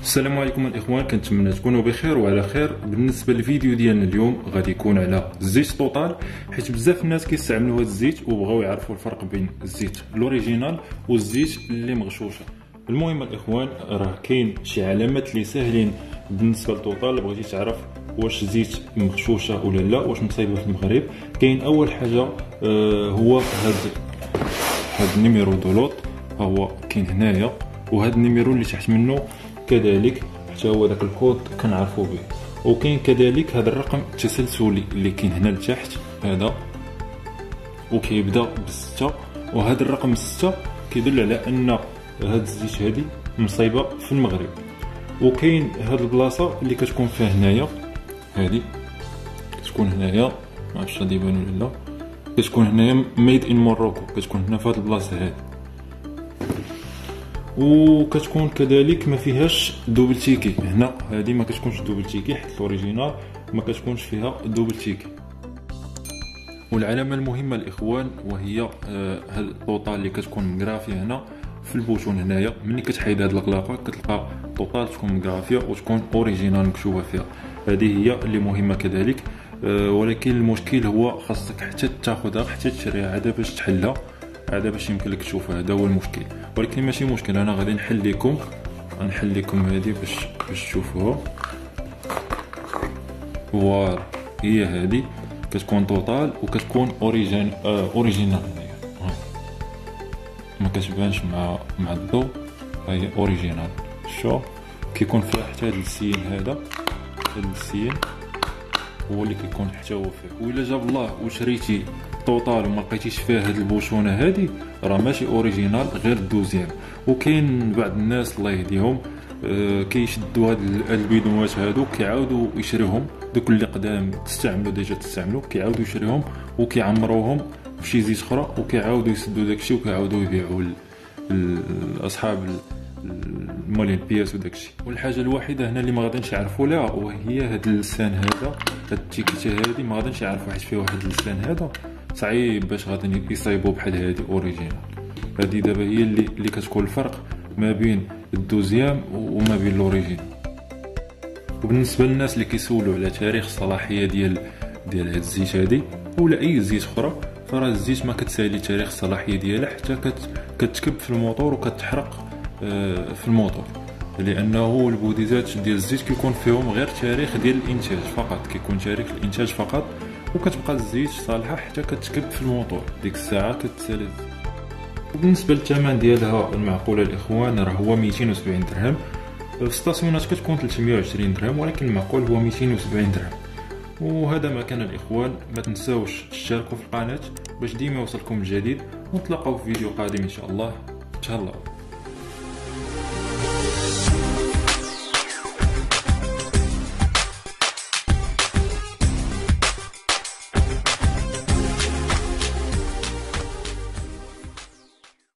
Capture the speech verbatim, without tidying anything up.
السلام عليكم الاخوان، كنتمنى تكونوا بخير وعلى خير. بالنسبه للفيديو ديالنا اليوم غادي يكون على الزيت توتال، حيت بزاف الناس كيستعملوا هذا الزيت وبغاو يعرفوا الفرق بين الزيت الاوريجينال والزيت اللي مغشوشه. المهم الاخوان، راه كاين شي علامات اللي ساهلين بالنسبه للتوتال. بغيتي تعرف واش زيت مغشوشه ولا لا، واش مصايبه في المغرب. كاين اول حاجه آه هو هاد هاد النيميرو دولوط، ها هو كاين هنايا، وهاد النيميرو اللي تحت منه كذلك حتى هو داك الكود كنعرفوا به. وكاين كذلك هذا الرقم التسلسلي اللي كاين هنا لتحت هذا، وكيبدا بستة، وهذا الرقم ستة كيدل على ان هاد الزيت هادي مصايبه في المغرب. وكاين هاد البلاصه اللي كتكون فيها هنايا، هادي كتكون هنايا، ما عرفتش غادي يبان ولا لا، كتكون هنايا ميد ان موروكو، كتكون هنا في هاد البلاصه هادي. وكتكون كذلك ما فيهاش دوبل تيكي هنا، هذه ما كتكونش دوبل تيكي، حيت الاوريجينال ما كتكونش فيها دوبل تيكي. والعلامه المهمه الاخوان وهي آه هاد الطوطال اللي كتكون مغرافيه هنا في البوتون هنايا. ملي كتحيد هاد الغلاقه كتلقى الطوطال تكون مغرافيه وتكون اوريجينال مكتوبه فيها. هذه هي اللي مهمه كذلك. آه ولكن المشكل هو خاصك حتى تاخذها حتى تشريها عاد باش تحلها، هذا باش يمكن لك تشوفها. هذا هو المشكل، ولكن ماشي مشكل، انا غادي نحل لكم غنحل لكم هذه باش باش تشوفوها. فوالا هي هذه كتكون توتال وكتكون اوريجين آه اوريجينال هنايا، ما كتبانش مع مع الضوء، هي اوريجينال. شوف كيكون فيها حتى هذا السين، هذا هذا السين هو اللي كيكون حتى هو فيه. وإلا جاب الله وشريتي توتال وما لقيتيش فيها هاد البوشونه هادي، راه ماشي اوريجينال غير الدوزيام. وكاين بعض الناس الله يهديهم آه كيشدوا هاد البيدونات هادو كيعاودوا يشريوهم، دوك اللي قدام تستعملوا ديجا تستعملوا كيعاودوا يشريوهم وكيعمروهم بشي زيت اخرى، وكيعاودوا يسدوا داكشي وكيعاودوا يبيعوا لاصحاب مال البياس وداكشي. والحاجه الوحيده هنا اللي ما غاديش يعرفوا لها وهي هاد اللسان هذا، هاد التيكيته هادي ما غاديش يعرفوا حيت فيه واحد اللسان هذا صعيب باش غادي يصايبوا بحال هادي اوريجينال. هادي دابا هي اللي اللي كتكون الفرق ما بين الدوزيام وما بين الاوريجينال. وبالنسبه للناس اللي كيسولوا على تاريخ الصلاحيه ديال ديال هاد الزيت هادي ولا اي زيت اخرى، فراه الزيت ما كتسالي تاريخ الصلاحيه ديالها حتى كتكب في الموتور وكتحرق في الموتور، لانه البوديزات ديال الزيت كيكون فيهم غير تاريخ ديال الانتاج فقط، كيكون تاريخ الانتاج فقط، وكتبقى الزيت صالحه حتى كتكب في الموتور، ديك الساعه كتسالي. وبالنسبه للثمن ديالها المعقوله الاخوان راه هو مئتين وسبعين درهم، في ستاسيونات كتكون ثلاثمية وعشرين درهم، ولكن المعقول هو مئتين وسبعين درهم. وهذا ما كان الاخوان، ما تنساوش تشتركوا في القناه باش ديما يوصلكم الجديد، ونتلاقاو في فيديو قادم ان شاء الله. تهلاو.